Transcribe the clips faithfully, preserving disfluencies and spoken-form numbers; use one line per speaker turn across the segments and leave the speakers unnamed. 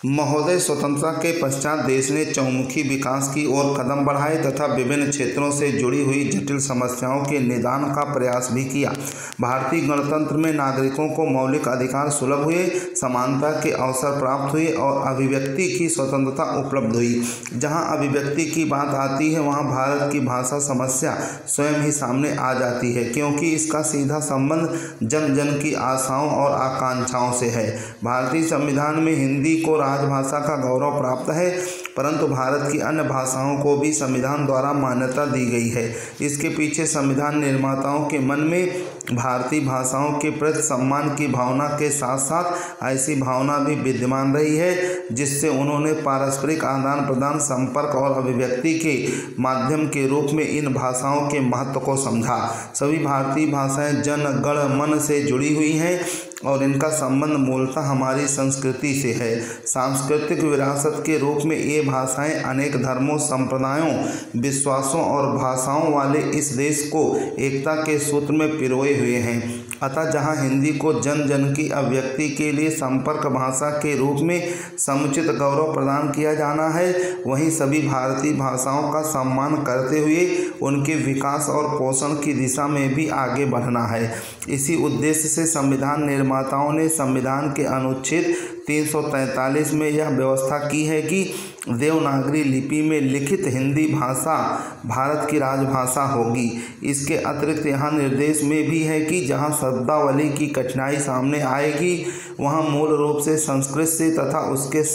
महोदय, स्वतंत्रता के पश्चात देश ने चहुमुखी विकास की ओर कदम बढ़ाए तथा विभिन्न क्षेत्रों से जुड़ी हुई जटिल समस्याओं के निदान का प्रयास भी किया। भारतीय गणतंत्र में नागरिकों को मौलिक अधिकार सुलभ हुए, समानता के अवसर प्राप्त हुए और अभिव्यक्ति की स्वतंत्रता उपलब्ध हुई। जहां अभिव्यक्ति की बात आती है वहां भारत की भाषा समस्या स्वयं ही सामने आ जाती है, क्योंकि इसका सीधा संबंध जन जन की आशाओं और आकांक्षाओं से है। भारतीय संविधान में हिंदी को राजभाषा का गौरव प्राप्त है, परंतु भारत की अन्य भाषाओं को भी संविधान द्वारा मान्यता दी गई है। इसके पीछे संविधान निर्माताओं के मन में भारतीय भाषाओं के प्रति सम्मान की भावना के साथ साथ ऐसी भावना भी विद्यमान रही है जिससे उन्होंने पारस्परिक आदान प्रदान, संपर्क और अभिव्यक्ति के माध्यम के रूप में इन भाषाओं के महत्व को समझा। सभी भारतीय भाषाएं जन गण मन से जुड़ी हुई हैं और इनका संबंध मूलतः हमारी संस्कृति से है। सांस्कृतिक विरासत के रूप में ये भाषाएं अनेक धर्मों, संप्रदायों, विश्वासों और भाषाओं वाले इस देश को एकता के सूत्र में पिरोए हुए हैं। अतः जहां हिंदी को जन जन की अभिव्यक्ति के लिए संपर्क भाषा के रूप में समुचित गौरव प्रदान किया जाना है, वहीं सभी भारतीय भाषाओं का सम्मान करते हुए उनके विकास और पोषण की दिशा में भी आगे बढ़ना है। इसी उद्देश्य से संविधान निर्माताओं ने संविधान के अनुच्छेद तीन सौ तैंतालीस में यह व्यवस्था की है कि देवनागरी लिपि में लिखित हिंदी भाषा भारत की राजभाषा होगी। इसके अतिरिक्त यहाँ निर्देश में भी है कि जहाँ शब्दावली की कठिनाई सामने आएगी वहाँ मूल रूप से संस्कृत से तथा उसके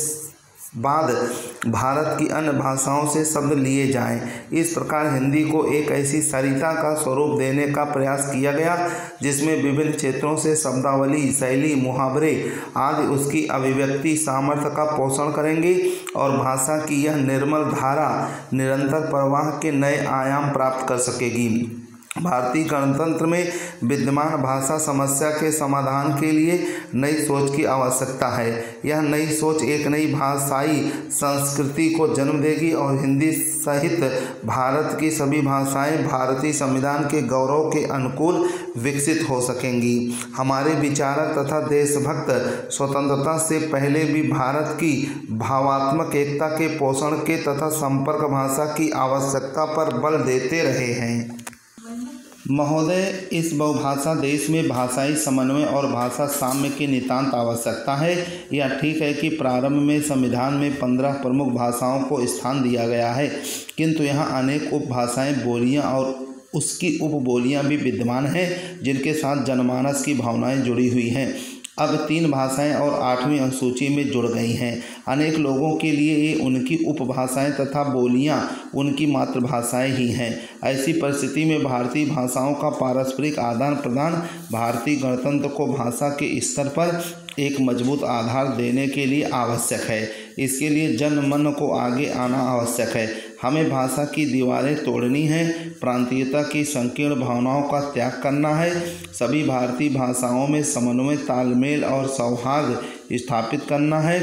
बाद भारत की अन्य भाषाओं से शब्द लिए जाएं। इस प्रकार हिंदी को एक ऐसी सरिता का स्वरूप देने का प्रयास किया गया जिसमें विभिन्न क्षेत्रों से शब्दावली, शैली, मुहावरे आदि उसकी अभिव्यक्ति सामर्थ्य का पोषण करेंगे और भाषा की यह निर्मल धारा निरंतर प्रवाह के नए आयाम प्राप्त कर सकेगी। भारतीय गणतंत्र में विद्यमान भाषा समस्या के समाधान के लिए नई सोच की आवश्यकता है। यह नई सोच एक नई भाषाई संस्कृति को जन्म देगी और हिंदी सहित भारत की सभी भाषाएं भारतीय संविधान के गौरव के अनुकूल विकसित हो सकेंगी। हमारे विचारक तथा देशभक्त स्वतंत्रता से पहले भी भारत की भावात्मक एकता के पोषण के तथा संपर्क भाषा की आवश्यकता पर बल देते रहे हैं। महोदय, इस बहुभाषा देश में भाषाई समन्वय और भाषा साम्य की नितांत आवश्यकता है। यह ठीक है कि प्रारंभ में संविधान में पंद्रह प्रमुख भाषाओं को स्थान दिया गया है, किंतु यहाँ अनेक उपभाषाएं, बोलियां और उसकी उपबोलियां भी विद्यमान हैं जिनके साथ जनमानस की भावनाएं जुड़ी हुई हैं। अब तीन भाषाएं और आठवीं अनुसूची में जुड़ गई हैं। अनेक लोगों के लिए ये उनकी उपभाषाएं तथा बोलियां उनकी मातृभाषाएं ही हैं। ऐसी परिस्थिति में भारतीय भाषाओं का पारस्परिक आदान प्रदान भारतीय गणतंत्र को भाषा के स्तर पर एक मजबूत आधार देने के लिए आवश्यक है। इसके लिए जन मन को आगे आना आवश्यक है। हमें भाषा की दीवारें तोड़नी है, प्रांतीयता की संकीर्ण भावनाओं का त्याग करना है, सभी भारतीय भाषाओं में समन्वय, तालमेल और सौहार्द स्थापित करना है।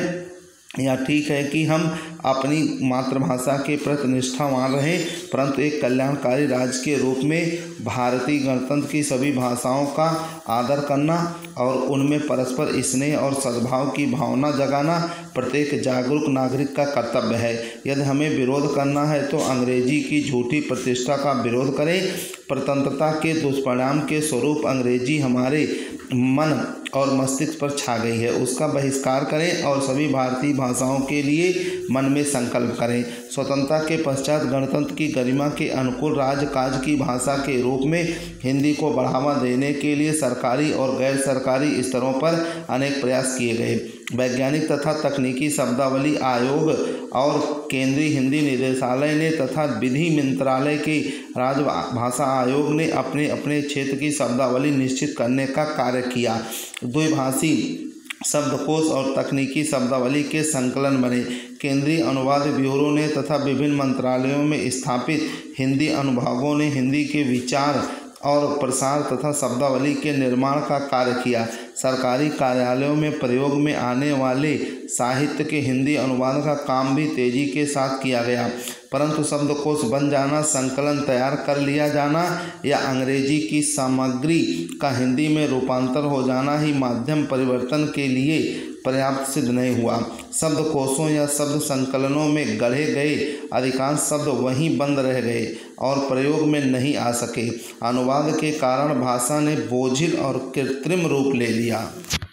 यह ठीक है कि हम अपनी मातृभाषा के प्रति निष्ठावान रहें, परंतु एक कल्याणकारी राज्य के रूप में भारतीय गणतंत्र की सभी भाषाओं का आदर करना और उनमें परस्पर स्नेह और सद्भाव की भावना जगाना प्रत्येक जागरूक नागरिक का कर्तव्य है। यदि हमें विरोध करना है तो अंग्रेजी की झूठी प्रतिष्ठा का विरोध करें। स्वतंत्रता के दुष्परिणाम के स्वरूप अंग्रेजी हमारे मन और मस्तिष्क पर छा गई है, उसका बहिष्कार करें और सभी भारतीय भाषाओं के लिए मन में संकल्प करें। स्वतंत्रता के पश्चात गणतंत्र की गरिमा के अनुकूल राजकाज की भाषा के रूप में हिंदी को बढ़ावा देने के लिए सरकारी और गैर सरकारी स्तरों पर अनेक प्रयास किए गए। वैज्ञानिक तथा तकनीकी शब्दावली आयोग और केंद्रीय हिंदी निदेशालय ने तथा विधि मंत्रालय के राजभाषा आयोग ने अपने अपने क्षेत्र की शब्दावली निश्चित करने का कार्य किया। द्विभाषी शब्दकोश और तकनीकी शब्दावली के संकलन बने। केंद्रीय अनुवाद ब्यूरो ने तथा विभिन्न मंत्रालयों में स्थापित हिंदी अनुभागों ने हिंदी के विचार और प्रसार तथा शब्दावली के निर्माण का कार्य किया। सरकारी कार्यालयों में प्रयोग में आने वाले साहित्य के हिंदी अनुवाद का काम भी तेजी के साथ किया गया, परंतु शब्दकोश बन जाना, संकलन तैयार कर लिया जाना या अंग्रेजी की सामग्री का हिंदी में रूपांतर हो जाना ही माध्यम परिवर्तन के लिए पर्याप्त सिद्ध नहीं हुआ। शब्दकोशों या शब्द संकलनों में गढ़े गए अधिकांश शब्द वहीं बंद रह गए और प्रयोग में नहीं आ सके। अनुवाद के कारण भाषा ने बोझिल और कृत्रिम रूप ले लिया।